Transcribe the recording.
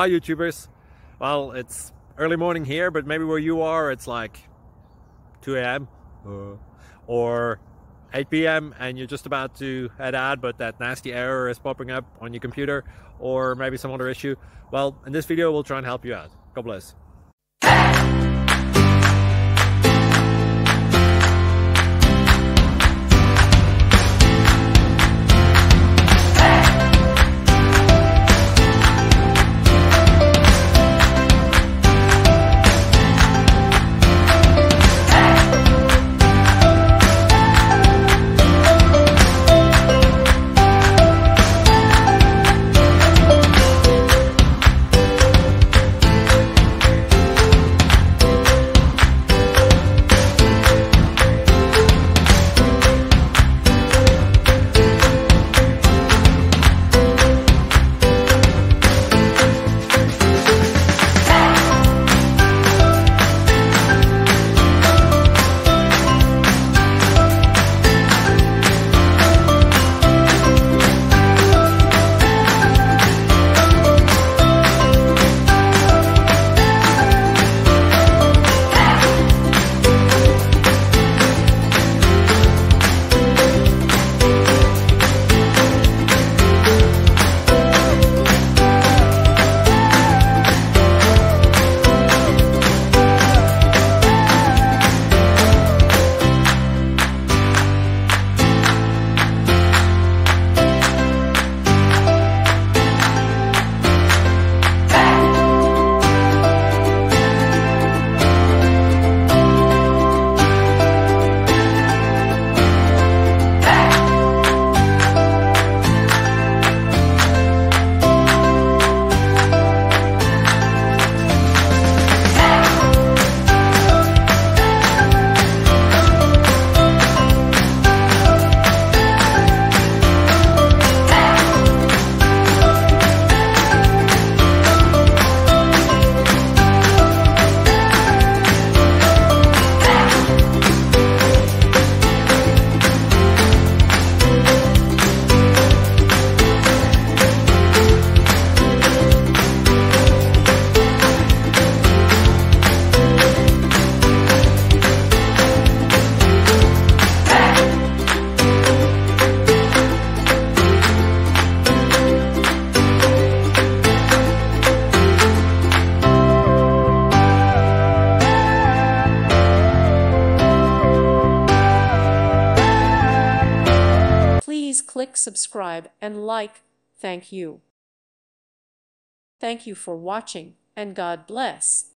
Hi YouTubers. Well, it's early morning here, but maybe where you are it's like 2 a.m. or 8 p.m. and you're just about to head out, but that nasty error is popping up on your computer, or maybe some other issue. Well, in this video we'll try and help you out. God bless. Please click subscribe and like. Thank you. Thank you for watching, and God bless.